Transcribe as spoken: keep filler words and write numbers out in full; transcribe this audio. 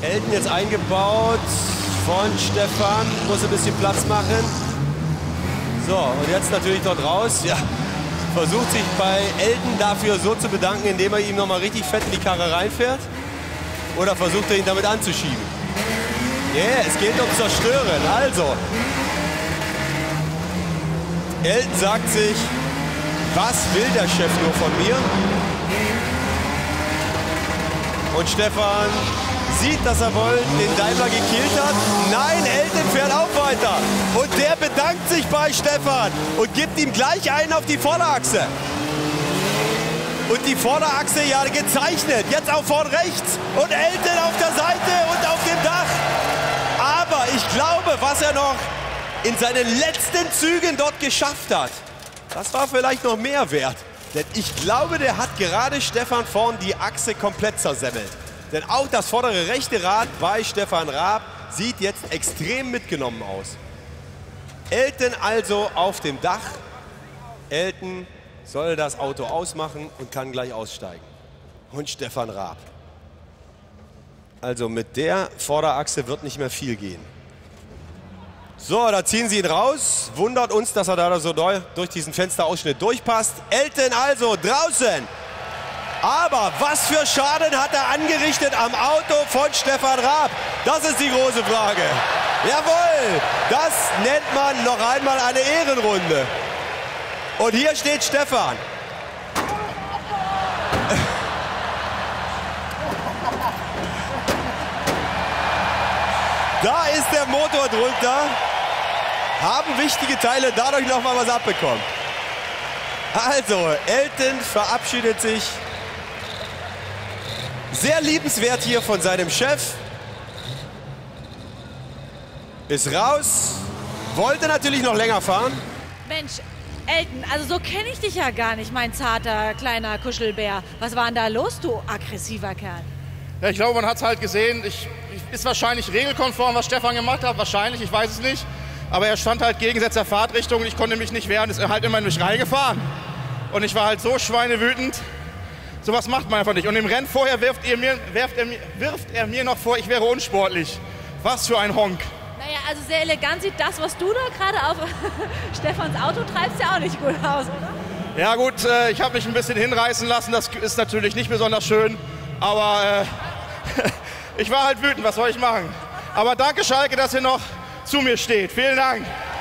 Elton jetzt eingebaut von Stefan, muss ein bisschen Platz machen. So, und jetzt natürlich dort raus. Ja, versucht sich bei Elton dafür so zu bedanken, indem er ihm nochmal richtig fett in die Karre reinfährt. Oder versucht er ihn damit anzuschieben? Ja, yeah, es geht ums Zerstören. Also, Elton sagt sich, was will der Chef nur von mir? Und Stefan sieht, dass er wohl den Daimler gekillt hat. Nein, Elton fährt auch weiter. Und der bedankt sich bei Stefan und gibt ihm gleich einen auf die Vorderachse. Und die Vorderachse ja gezeichnet. Jetzt auch vorn rechts. Und Elton auf der Seite und auf dem Dach. Aber ich glaube, was er noch in seinen letzten Zügen dort geschafft hat, das war vielleicht noch mehr wert. Denn ich glaube, der hat gerade Stefan vorn die Achse komplett zersemmelt. Denn auch das vordere rechte Rad bei Stefan Raab sieht jetzt extrem mitgenommen aus. Elton also auf dem Dach. Elton soll das Auto ausmachen und kann gleich aussteigen. Und Stefan Raab. Also mit der Vorderachse wird nicht mehr viel gehen. So, da ziehen sie ihn raus. Wundert uns, dass er da so durch diesen Fensterausschnitt durchpasst. Elton also draußen. Aber was für Schaden hat er angerichtet am Auto von Stefan Raab? Das ist die große Frage. Jawohl, das nennt man noch einmal eine Ehrenrunde. Und hier steht Stefan. Da ist der Motor drunter. Haben wichtige Teile dadurch noch mal was abbekommen. Also, Elton verabschiedet sich. Sehr liebenswert hier von seinem Chef. Ist raus. Wollte natürlich noch länger fahren. Mensch, Elton, also so kenne ich dich ja gar nicht, mein zarter, kleiner Kuschelbär. Was war denn da los, du aggressiver Kerl? Ja, ich glaube, man hat es halt gesehen. Ich, ich, ist wahrscheinlich regelkonform, was Stefan gemacht hat. Wahrscheinlich, ich weiß es nicht. Aber er stand halt gegensätz der Fahrtrichtung und ich konnte mich nicht wehren. Ist er halt immer in mich reingefahren. Und ich war halt so schweinewütend. Sowas macht man einfach nicht. Und im Rennen vorher wirft er, mir, wirft, er, wirft er mir noch vor, ich wäre unsportlich. Was für ein Honk. Naja, also sehr elegant sieht das, was du da gerade auf Stefans Auto treibst, ja auch nicht gut aus, oder? Ja gut, äh, ich habe mich ein bisschen hinreißen lassen. Das ist natürlich nicht besonders schön. Aber äh, ich war halt wütend, was soll ich machen? Aber danke, Schalke, dass ihr noch zu mir steht. Vielen Dank.